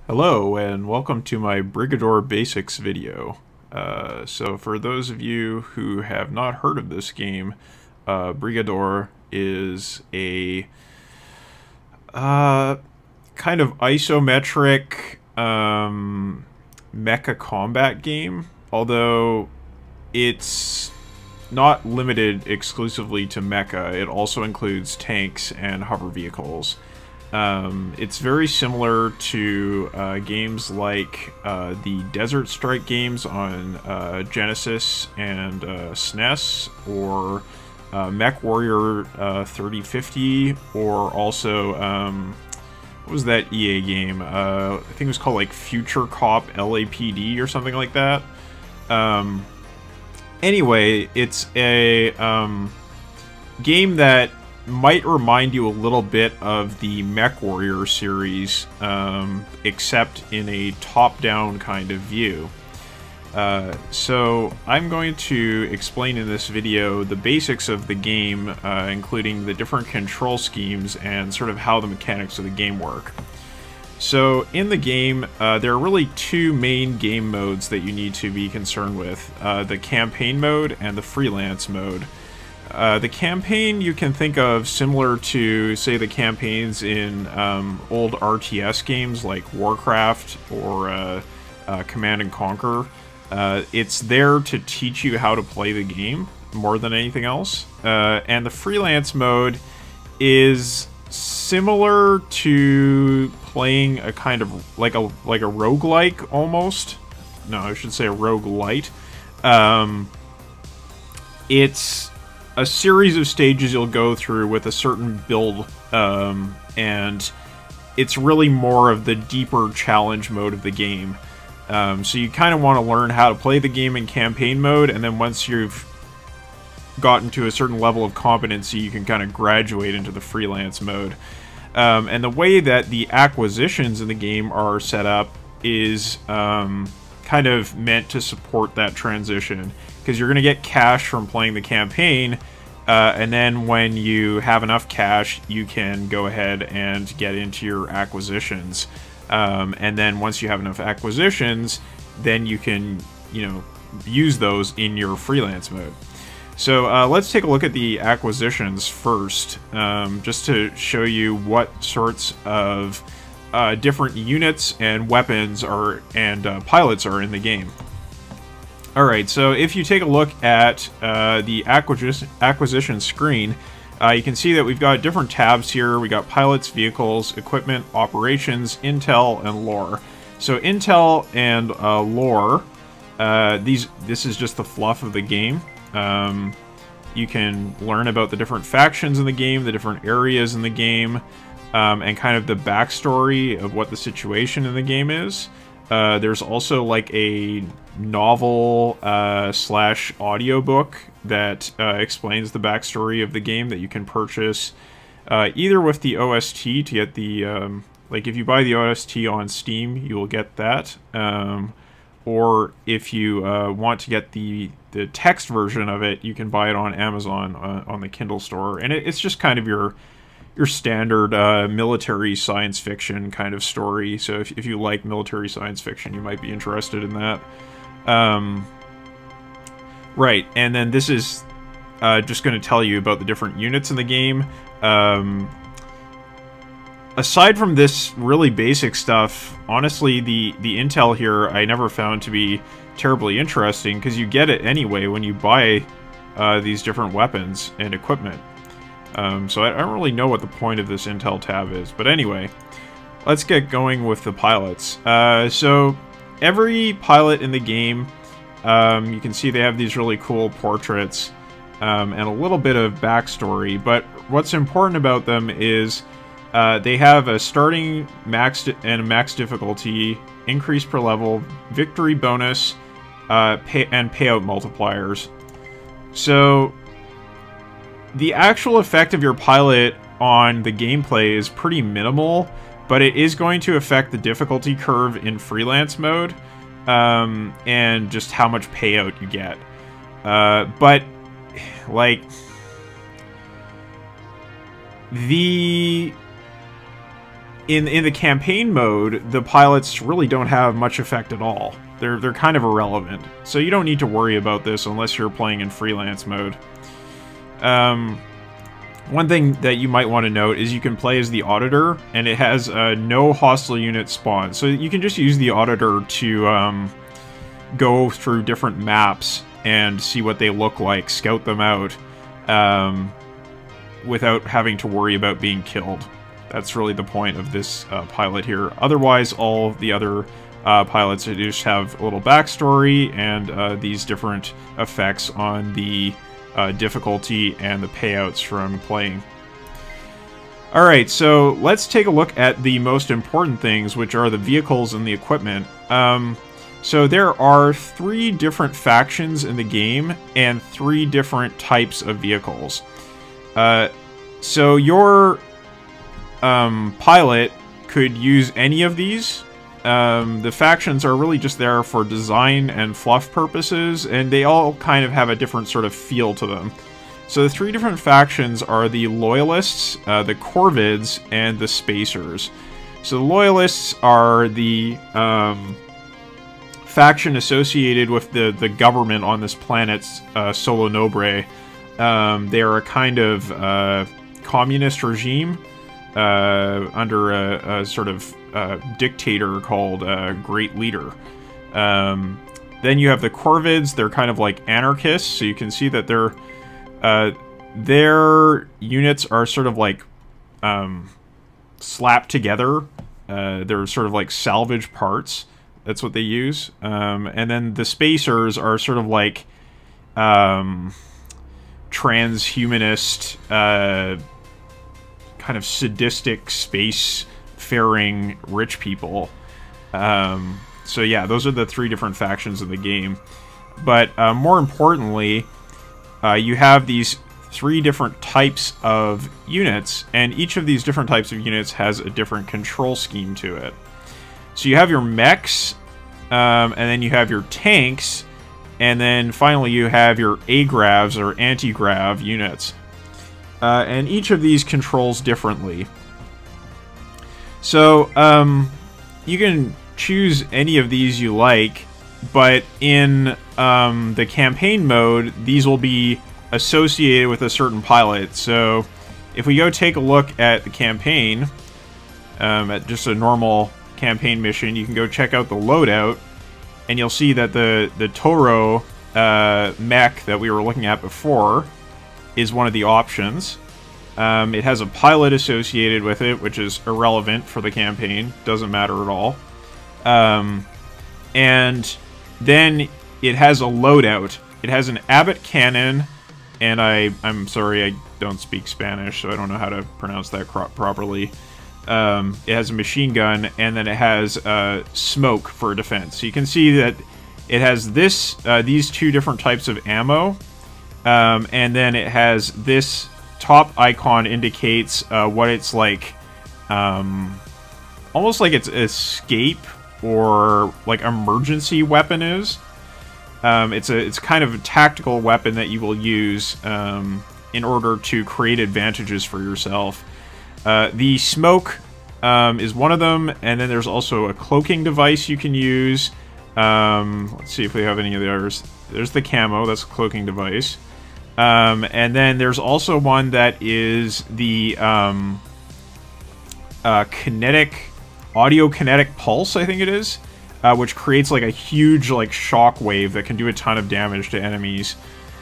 Hello and welcome to my Brigador Basics video. So for those of you who have not heard of this game, Brigador is a kind of isometric mecha combat game, although it's not limited exclusively to mecha. It also includes tanks and hover vehicles. It's very similar to games like the Desert Strike games on Genesis and SNES, or MechWarrior 3050, or also, what was that EA game? I think it was called like Future Cop LAPD or something like that. Anyway, it's a game that might remind you a little bit of the MechWarrior series, except in a top-down kind of view. So I'm going to explain in this video the basics of the game, including the different control schemes and sort of how the mechanics of the game work. So in the game, there are really two main game modes that you need to be concerned with, the campaign mode and the freelance mode. The campaign you can think of similar to, say, the campaigns in old RTS games like Warcraft or Command and Conquer. It's there to teach you how to play the game more than anything else. And the freelance mode is similar to playing a kind of like a roguelike almost. No, I should say a roguelite. It's a series of stages you'll go through with a certain build, and it's really more of the deeper challenge mode of the game. So you kind of want to learn how to play the game in campaign mode, and then once you've gotten to a certain level of competency, you can kind of graduate into the freelance mode. And the way that the acquisitions in the game are set up is kind of meant to support that transition, because you're going to get cash from playing the campaign, and then when you have enough cash, you can go ahead and get into your acquisitions. And then once you have enough acquisitions, then you can, use those in your freelance mode. So let's take a look at the acquisitions first, just to show you what sorts of different units and weapons and pilots are in the game. Alright, so if you take a look at the acquisition screen, you can see that we've got different tabs here. We got pilots, vehicles, equipment, operations, intel, and lore. So intel and lore, this is just the fluff of the game. You can learn about the different factions in the game, the different areas in the game, and kind of the backstory of what the situation in the game is. There's also like a novel slash audiobook that explains the backstory of the game that you can purchase either with the OST to get the like if you buy the OST on Steam, you will get that, or if you want to get the text version of it, you can buy it on Amazon on the Kindle store, and it's just kind of your standard military science fiction kind of story. So if you like military science fiction, you might be interested in that. Right, and then this is just going to tell you about the different units in the game. Aside from this really basic stuff, honestly, the intel here I never found to be terribly interesting, because you get it anyway when you buy these different weapons and equipment. So I don't really know what the point of this intel tab is, but anyway, let's get going with the pilots. So every pilot in the game, you can see they have these really cool portraits and a little bit of backstory, but what's important about them is they have a starting max and a max difficulty, increase per level, victory bonus, and payout multipliers. So the actual effect of your pilot on the gameplay is pretty minimal, but it is going to affect the difficulty curve in freelance mode, and just how much payout you get. But, like, in the campaign mode, the pilots really don't have much effect at all. They're kind of irrelevant. So you don't need to worry about this unless you're playing in freelance mode. One thing that you might want to note is you can play as the Auditor, and it has no hostile unit spawn. So you can just use the Auditor to go through different maps and see what they look like, scout them out, without having to worry about being killed. That's really the point of this pilot here. Otherwise, all the other pilots just have a little backstory and these different effects on the difficulty and the payouts from playing. Alright, so let's take a look at the most important things, which are the vehicles and the equipment. So there are 3 different factions in the game and 3 different types of vehicles. So your pilot could use any of these. The factions are really just there for design and fluff purposes, and they all kind of have a different sort of feel to them. So the 3 different factions are the Loyalists, the Corvids, and the Spacers. So the Loyalists are the faction associated with the government on this planet, Solo Nobre. They are a kind of communist regime under a sort of dictator called Great Leader. Then you have the Corvids. They're kind of like anarchists, so you can see that their units are sort of like slapped together. They're sort of like salvage parts. That's what they use. And then the Spacers are sort of like transhumanist, kind of sadistic space-faring rich people. So yeah, those are the 3 different factions of the game. But more importantly, you have these 3 different types of units, and each of these different types of units has a different control scheme to it. So you have your mechs, and then you have your tanks, and then finally you have your agravs or anti-grav units. And each of these controls differently. So you can choose any of these you like, but in the campaign mode, these will be associated with a certain pilot. So if we go take a look at the campaign, at just a normal campaign mission, you can go check out the loadout, and you'll see that the Toro mech that we were looking at before is one of the options. It has a pilot associated with it, which is irrelevant for the campaign. Doesn't matter at all. And then it has a loadout. It has an Abbott cannon, and I'm sorry, I don't speak Spanish, so I don't know how to pronounce that properly. It has a machine gun, and then it has smoke for defense. So you can see that it has these 2 different types of ammo, and then it has this top icon indicates what it's like, almost like its escape or like emergency weapon is. It's kind of a tactical weapon that you will use in order to create advantages for yourself. The smoke is one of them, and then there's also a cloaking device you can use. Let's see if we have any of the others. There's the camo, that's a cloaking device. And then there's also one that is the audio kinetic pulse, I think it is, which creates like a huge like shock wave that can do a ton of damage to enemies.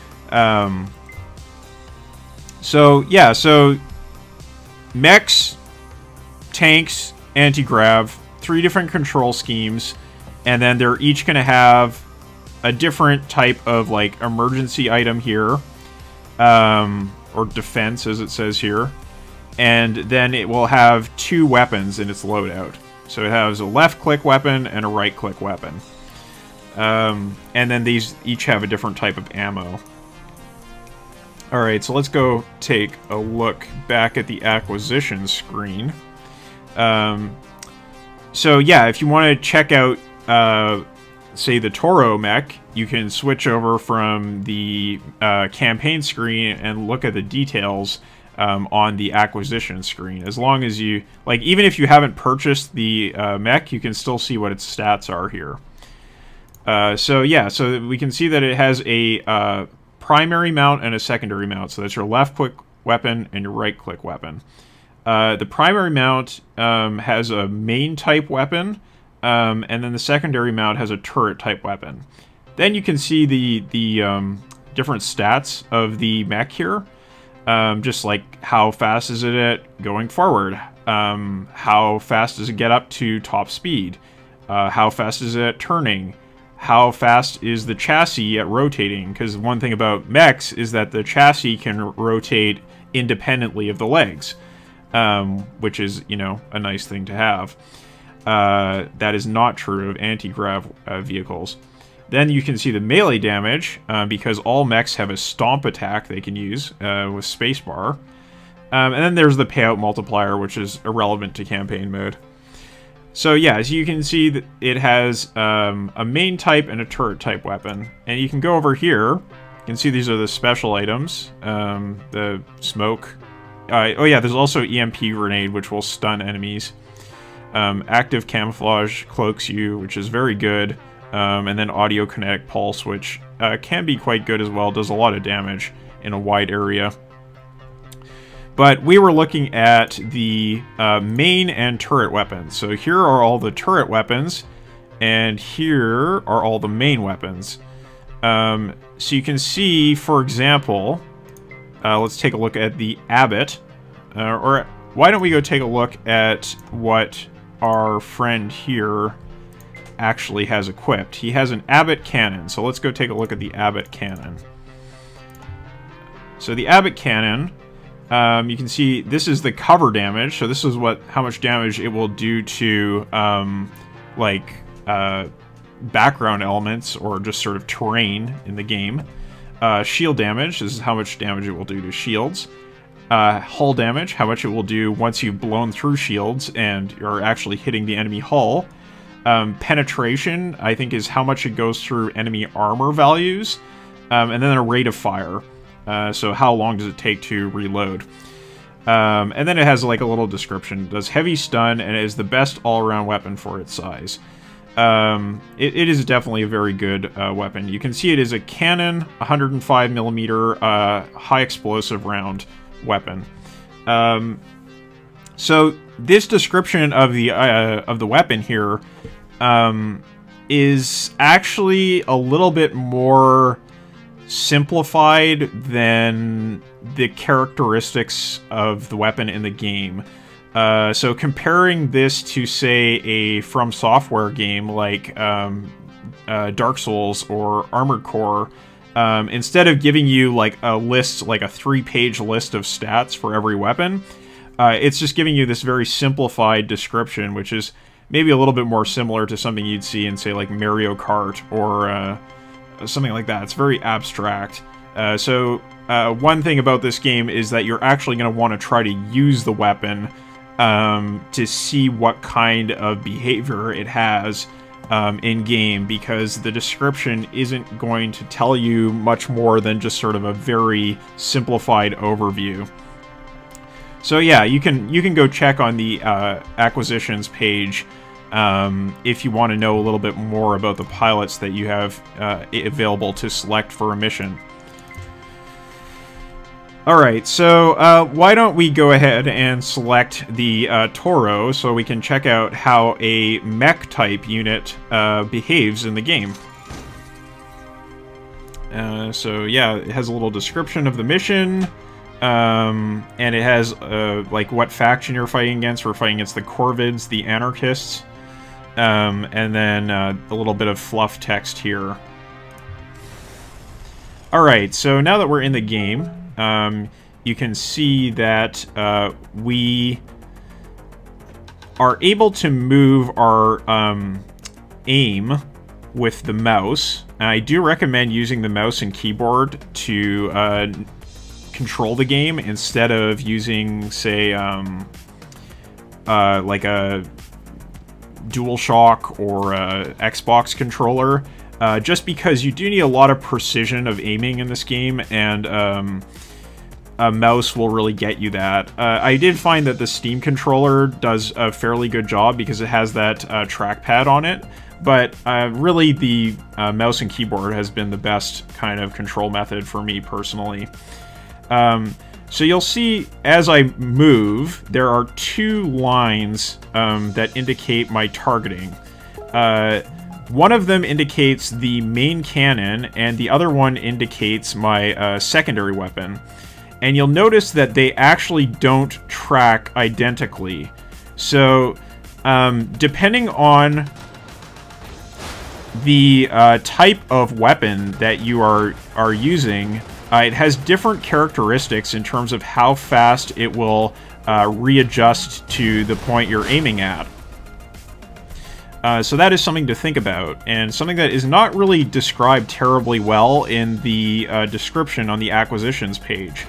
So yeah, so mechs, tanks, anti-grav, 3 different control schemes, and then they're each going to have a different type of like emergency item here, or defense as it says here, and then it will have 2 weapons in its loadout. So it has a left-click weapon and a right-click weapon. And then these each have a different type of ammo. Alright, so let's go take a look back at the acquisition screen. So yeah, if you want to check out, say, the Toro mech, you can switch over from the campaign screen and look at the details. on the acquisition screen. As long as you, like, even if you haven't purchased the mech, you can still see what its stats are here. So yeah, so we can see that it has a primary mount and a secondary mount. So that's your left-click weapon and your right-click weapon. The primary mount has a main-type weapon, and then the secondary mount has a turret-type weapon. Then you can see the different stats of the mech here. Just like how fast is it at going forward? How fast does it get up to top speed? How fast is it at turning? How fast is the chassis at rotating? Because one thing about mechs is that the chassis can rotate independently of the legs, which is, you know, a nice thing to have. That is not true of anti-grav vehicles. Then you can see the melee damage, because all mechs have a stomp attack they can use with spacebar. And then there's the payout multiplier, which is irrelevant to campaign mode. So yeah, as you can see, that it has a main type and a turret type weapon. And you can go over here, you can see these are the special items, the smoke. Oh yeah, there's also EMP grenade, which will stun enemies. Active camouflage cloaks you, which is very good. And then audio kinetic pulse, which can be quite good as well, does a lot of damage in a wide area. But we were looking at the main and turret weapons. So here are all the turret weapons, and here are all the main weapons. So you can see, for example, let's take a look at the Abbot. Or why don't we go take a look at what our friend here actually has equipped. He has an Abbot cannon, so let's go take a look at the Abbot cannon. So the Abbot cannon, you can see this is the cover damage, so this is how much damage it will do to background elements or just sort of terrain in the game. Shield damage, this is how much damage it will do to shields. Hull damage, how much it will do once you've blown through shields and you're actually hitting the enemy hull. Penetration, I think, is how much it goes through enemy armor values. And then a rate of fire. So how long does it take to reload? And then it has like a little description. It does heavy stun and is the best all-around weapon for its size. It is definitely a very good weapon. You can see it is a cannon, 105mm high explosive round weapon. So this description of the weapon here is actually a little bit more simplified than the characteristics of the weapon in the game. So comparing this to, say, a From Software game like Dark Souls or Armored Core, instead of giving you like a list, like a 3-page list of stats for every weapon, it's just giving you this very simplified description, which is maybe a little bit more similar to something you'd see in, say, like Mario Kart or something like that. It's very abstract. So one thing about this game is that you're actually going to want to try to use the weapon to see what kind of behavior it has in-game, because the description isn't going to tell you much more than just sort of a very simplified overview. So yeah, you can go check on the acquisitions page if you want to know a little bit more about the pilots that you have available to select for a mission. Alright, so why don't we go ahead and select the Toro so we can check out how a mech-type unit behaves in the game. So yeah, it has a little description of the mission, and it has like what faction you're fighting against. We're fighting against the Corvids, the Anarchists, and then a little bit of fluff text here. Alright, so now that we're in the game, you can see that we are able to move our aim with the mouse. And I do recommend using the mouse and keyboard to control the game instead of using, say, like a DualShock or a Xbox controller. Just because you do need a lot of precision of aiming in this game, and a mouse will really get you that. I did find that the Steam controller does a fairly good job because it has that trackpad on it, but really the mouse and keyboard has been the best kind of control method for me personally. So you'll see as I move, there are two lines that indicate my targeting. One of them indicates the main cannon, and the other one indicates my secondary weapon. And you'll notice that they actually don't track identically. So, depending on the type of weapon that you are using, it has different characteristics in terms of how fast it will readjust to the point you're aiming at. So that is something to think about, and something that is not really described terribly well in the description on the acquisitions page.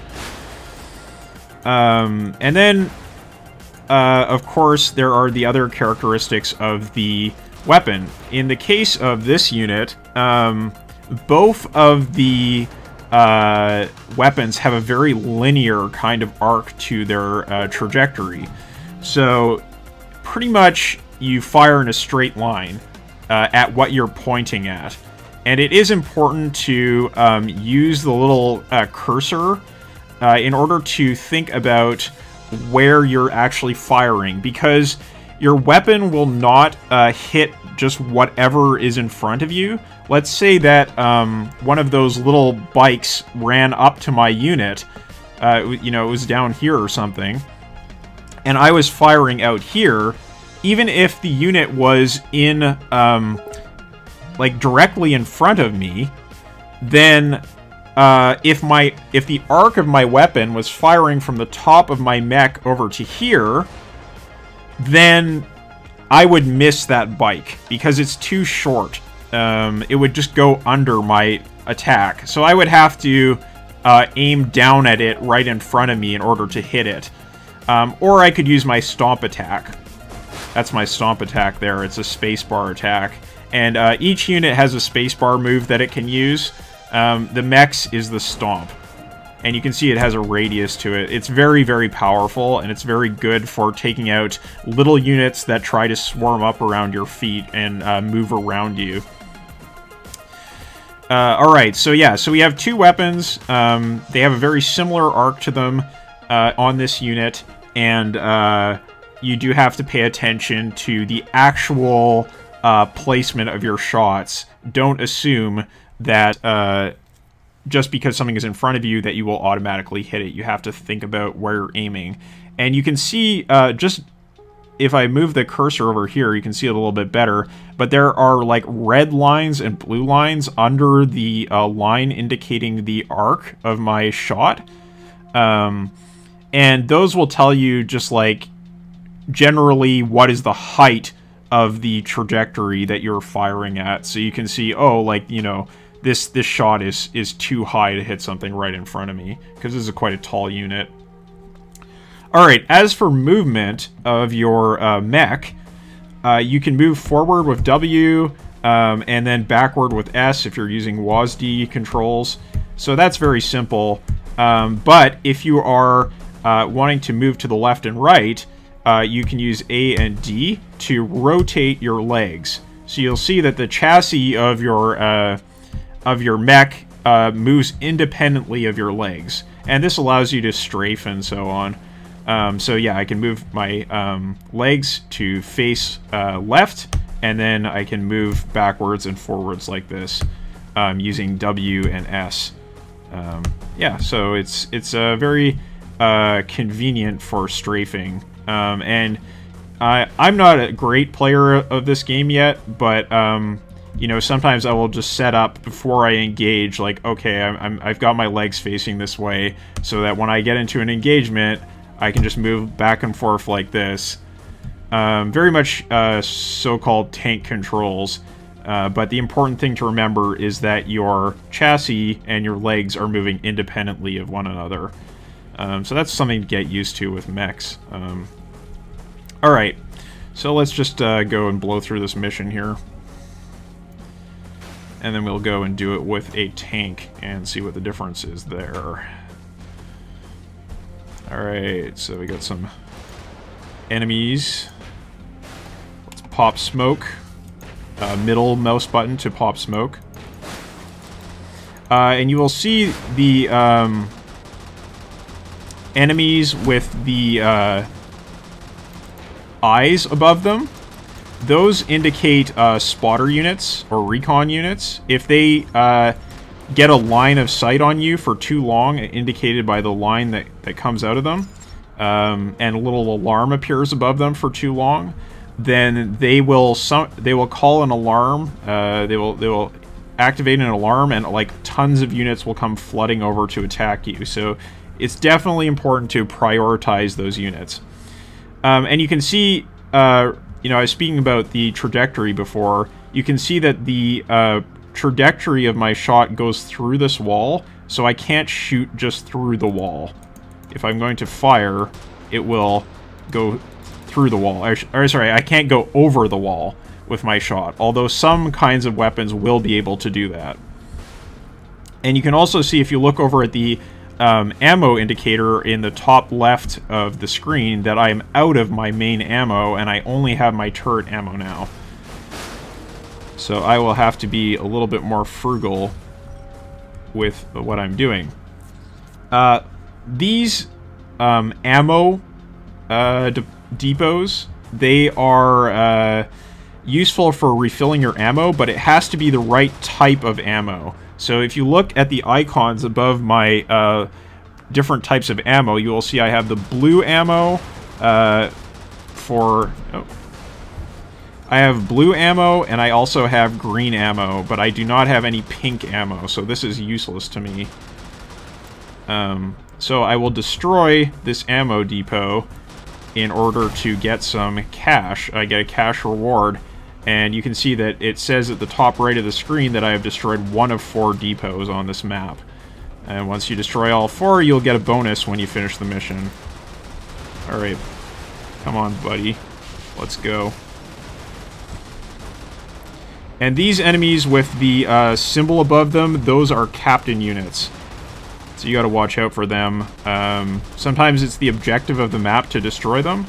And then, of course, there are the other characteristics of the weapon. In the case of this unit, both of the weapons have a very linear kind of arc to their trajectory. So, pretty much, you fire in a straight line at what you're pointing at. And it is important to use the little cursor in order to think about where you're actually firing, because your weapon will not hit just whatever is in front of you. Let's say that one of those little bikes ran up to my unit, you know, it was down here or something, and I was firing out here. Even if the unit was in, like, directly in front of me, then if the arc of my weapon was firing from the top of my mech over to here, then I would miss that bike because it's too short. It would just go under my attack. So I would have to aim down at it right in front of me in order to hit it. Or I could use my stomp attack. That's my stomp attack there. It's a spacebar attack. And each unit has a spacebar move that it can use. The mech's is the stomp. And you can see it has a radius to it. It's very, very powerful, and it's very good for taking out little units that try to swarm up around your feet and move around you. Alright, so yeah, so we have two weapons. They have a very similar arc to them on this unit, and you do have to pay attention to the actual placement of your shots. Don't assume that just because something is in front of you that you will automatically hit it. You have to think about where you're aiming. And you can see, just if I move the cursor over here, you can see it a little bit better, but there are like red lines and blue lines under the line indicating the arc of my shot. And those will tell you just like generally what is the height of the trajectory that you're firing at. So you can see, oh, like, you know, this shot is too high to hit something right in front of me, because this is quite a tall unit. Alright, as for movement of your mech, you can move forward with W, and then backward with S if you're using WASD controls. So that's very simple. But if you are wanting to move to the left and right, you can use A and D to rotate your legs. So you'll see that the chassis of your mech moves independently of your legs, and this allows you to strafe and so on. So yeah, I can move my legs to face left, and then I can move backwards and forwards like this using W and S. Yeah, so it's very convenient for strafing. And I'm not a great player of this game yet, but you know, sometimes I will just set up before I engage, like, okay, I've got my legs facing this way, so that when I get into an engagement, I can just move back and forth like this. Very much so-called tank controls, but the important thing to remember is that your chassis and your legs are moving independently of one another. So that's something to get used to with mechs. Alright, so let's just go and blow through this mission here. And then we'll go and do it with a tank and see what the difference is there. Alright, so we got some enemies. Let's pop smoke. Middle mouse button to pop smoke. And you will see the enemies with the eyes above them. Those indicate spotter units or recon units. If they get a line of sight on you for too long, indicated by the line that comes out of them, and a little alarm appears above them for too long, then they will call an alarm. They will activate an alarm, and like tons of units will come flooding over to attack you. So it's definitely important to prioritize those units. And you can see, you know, I was speaking about the trajectory before. You can see that the trajectory of my shot goes through this wall, so I can't shoot just through the wall. If I'm going to fire, it will go through the wall. Or sorry, I can't go over the wall with my shot, although some kinds of weapons will be able to do that. And you can also see, if you look over at the ammo indicator in the top left of the screen, that I'm out of my main ammo and I only have my turret ammo now. So I will have to be a little bit more frugal with what I'm doing. These ammo depots, they are useful for refilling your ammo, but it has to be the right type of ammo. So if you look at the icons above my different types of ammo, you will see I have the blue ammo for... Oh. I have blue ammo, and I also have green ammo, but I do not have any pink ammo, so this is useless to me. So I will destroy this ammo depot in order to get some cash. I get a cash reward, and you can see that it says at the top right of the screen that I have destroyed 1 of 4 depots on this map. And once you destroy all 4, you'll get a bonus when you finish the mission. Alright. Come on, buddy. Let's go. And these enemies with the symbol above them, those are captain units. So you gotta watch out for them. Sometimes it's the objective of the map to destroy them.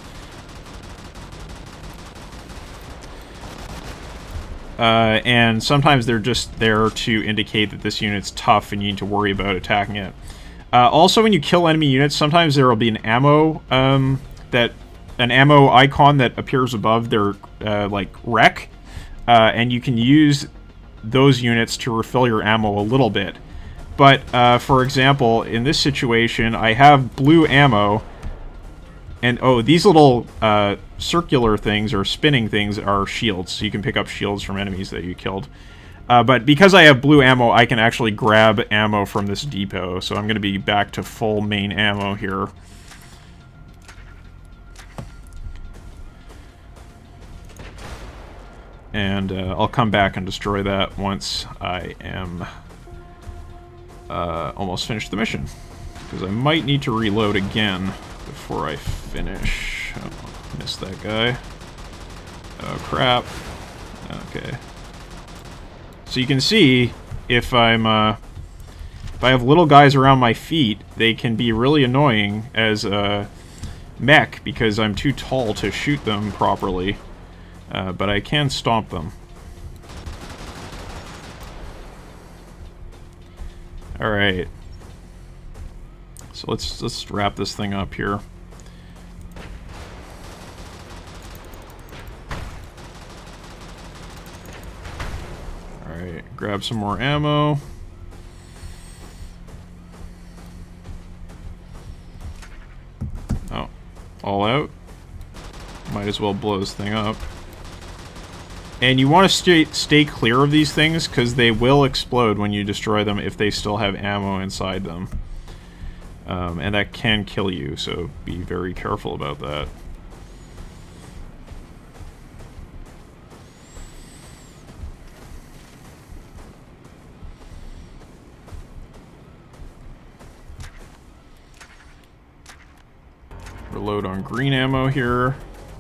And sometimes they're just there to indicate that this unit's tough and you need to worry about attacking it. Also, when you kill enemy units, sometimes there will be an ammo icon that appears above their like wreck, and you can use those units to refill your ammo a little bit. But for example, in this situation, I have blue ammo. And, oh, these little circular things or spinning things are shields, so you can pick up shields from enemies that you killed. But because I have blue ammo, I can actually grab ammo from this depot, so I'm going to be back to full main ammo here. And I'll come back and destroy that once I am almost finished the mission. Because I might need to reload again before I finish. Oh, missed that guy. Oh, crap. Okay. So you can see, if I'm, if I have little guys around my feet, they can be really annoying as a mech, because I'm too tall to shoot them properly. But I can stomp them. Alright. So let's wrap this thing up here. Alright, grab some more ammo. Oh, all out. Might as well blow this thing up. And you want to stay clear of these things, because they will explode when you destroy them if they still have ammo inside them. And that can kill you, so be very careful about that. Reload on green ammo here.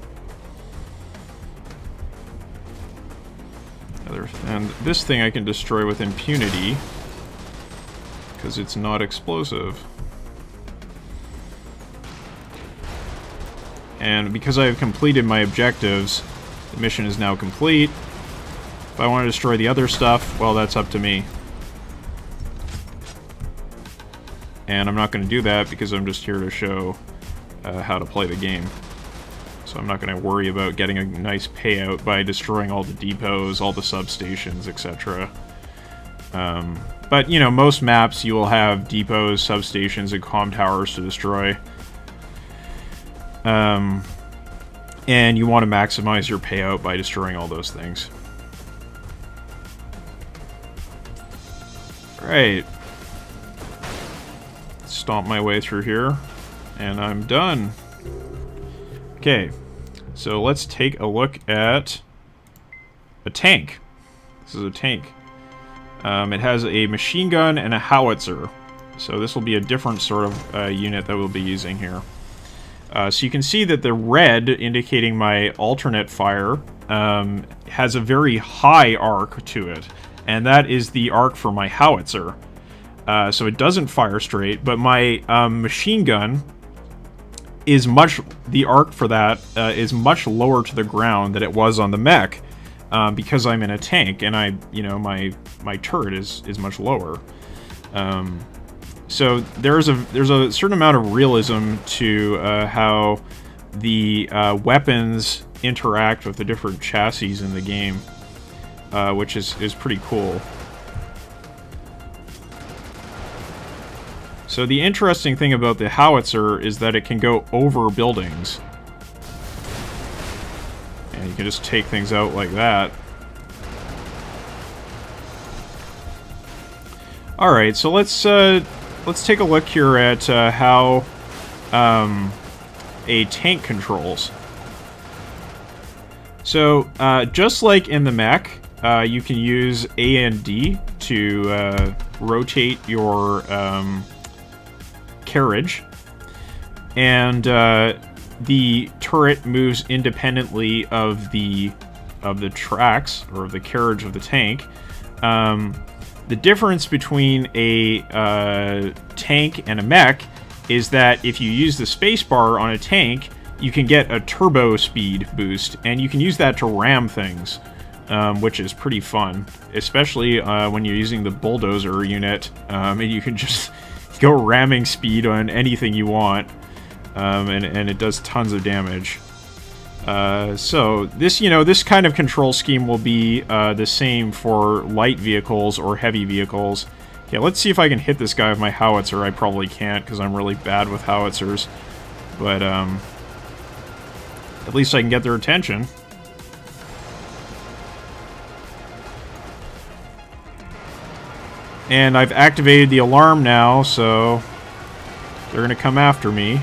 And this thing I can destroy with impunity, because it's not explosive. And because I have completed my objectives, the mission is now complete. If I want to destroy the other stuff, well, that's up to me. And I'm not going to do that because I'm just here to show how to play the game. So I'm not going to worry about getting a nice payout by destroying all the depots, all the substations, etc. But, you know, most maps you will have depots, substations, and comm towers to destroy. And you want to maximize your payout by destroying all those things. Right. Stomp my way through here, and I'm done. Okay, so let's take a look at a tank. This is a tank. It has a machine gun and a howitzer. So this will be a different sort of unit that we'll be using here. So you can see that the red, indicating my alternate fire, has a very high arc to it. And that is the arc for my howitzer. So it doesn't fire straight, but my machine gun is the arc for that is much lower to the ground than it was on the mech, because I'm in a tank, and my turret is much lower. So there's a certain amount of realism to how the weapons interact with the different chassis in the game, which is pretty cool. So the interesting thing about the howitzer is that it can go over buildings. And you can just take things out like that. Alright, so let's take a look here at how a tank controls. So, just like in the mech, you can use A and D to rotate your carriage, and the turret moves independently of the tracks, or of the carriage of the tank. The difference between a tank and a mech is that if you use the spacebar on a tank, you can get a turbo speed boost, and you can use that to ram things, which is pretty fun, especially when you're using the bulldozer unit, and you can just go ramming speed on anything you want, and it does tons of damage. So this kind of control scheme will be the same for light vehicles or heavy vehicles. Okay, let's see if I can hit this guy with my howitzer. I probably can't because I'm really bad with howitzers, but at least I can get their attention. And I've activated the alarm now, so they're going to come after me.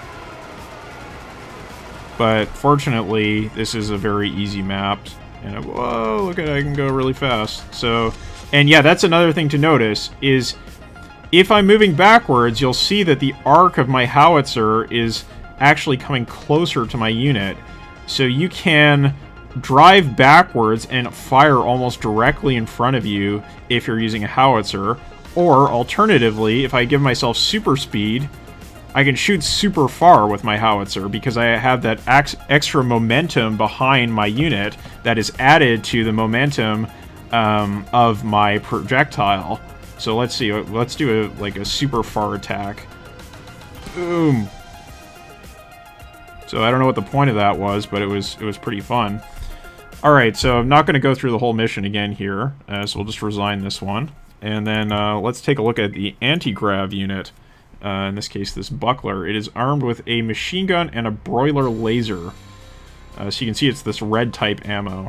But fortunately, this is a very easy map. And whoa, look at it, I can go really fast. So, and yeah, that's another thing to notice, is if I'm moving backwards, you'll see that the arc of my howitzer is actually coming closer to my unit. So you can drive backwards and fire almost directly in front of you if you're using a howitzer, or alternatively, if I give myself super speed, I can shoot super far with my howitzer because I have that extra momentum behind my unit that is added to the momentum of my projectile. So let's see, let's do a super far attack. Boom. So I don't know what the point of that was, but it was pretty fun. Alright, so I'm not going to go through the whole mission again here, so we'll just resign this one. And then let's take a look at the anti-grav unit. In this case, this buckler. It is armed with a machine gun and a broiler laser. So you can see it's this red type ammo.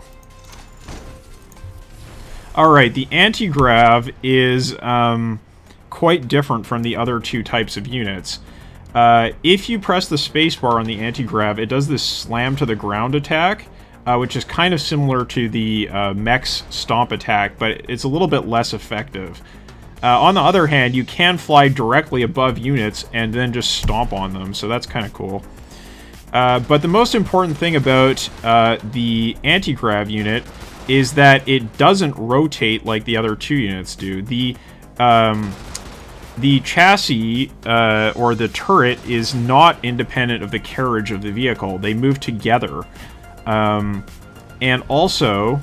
Alright, the anti-grav is quite different from the other two types of units. If you press the spacebar on the anti-grav, it does this slam to the ground attack, which is kind of similar to the mech's stomp attack, but it's a little bit less effective. On the other hand, you can fly directly above units and then just stomp on them, so that's kind of cool. But the most important thing about the anti-grav unit is that it doesn't rotate like the other two units do. the chassis or the turret is not independent of the carriage of the vehicle. They move together. And also,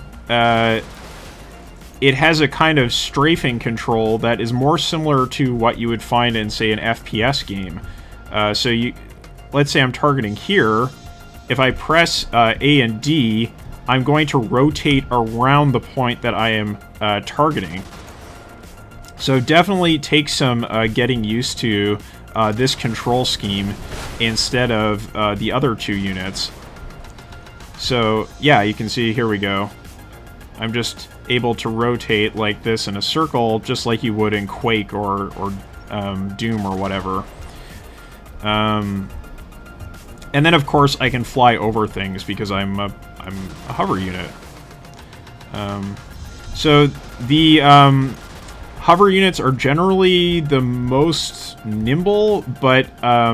it has a kind of strafing control that is more similar to what you would find in, say, an FPS game. Let's say I'm targeting here. If I press A and D, I'm going to rotate around the point that I am targeting. So definitely take some getting used to this control scheme instead of the other two units. So yeah, you can see, here we go. I'm just able to rotate like this in a circle, just like you would in Quake or Doom or whatever. And then of course I can fly over things because I'm a hover unit. So the hover units are generally the most nimble, but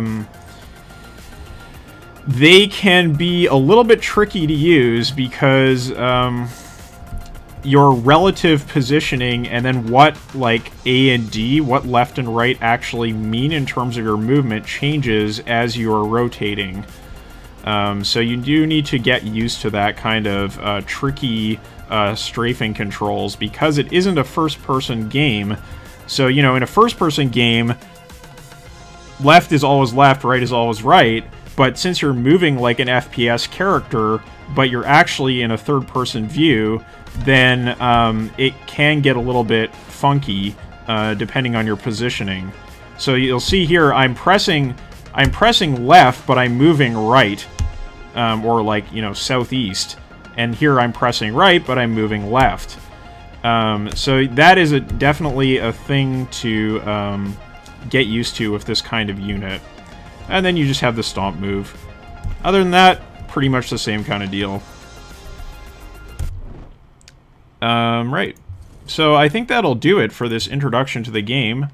they can be a little bit tricky to use because your relative positioning and then what, like, A and D, what left and right actually mean in terms of your movement changes as you are rotating. So you do need to get used to that kind of tricky strafing controls because it isn't a first-person game. So, you know, in a first-person game, left is always left, right is always right, but since you're moving like an FPS character, but you're actually in a third-person view, then it can get a little bit funky depending on your positioning. So you'll see here, I'm pressing left, but I'm moving right, or like, you know, southeast. And here I'm pressing right, but I'm moving left. So that is definitely a thing to get used to with this kind of unit. And then you just have the stomp move. Other than that, pretty much the same kind of deal. Right. So I think that'll do it for this introduction to the game.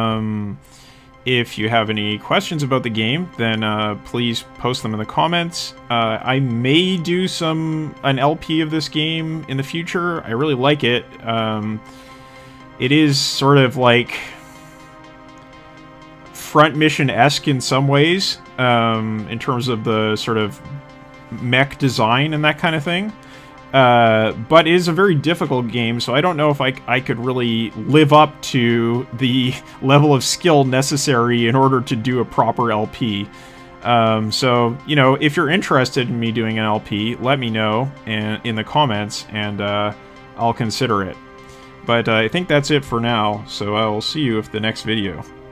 If you have any questions about the game, then please post them in the comments. I may do an LP of this game in the future. I really like it. It is sort of like Front Mission-esque in some ways, in terms of the sort of mech design and that kind of thing. But it is a very difficult game, so I don't know if I could really live up to the level of skill necessary in order to do a proper LP. So, you know, if you're interested in me doing an LP, let me know in the comments, and I'll consider it. But I think that's it for now, so I will see you with the next video.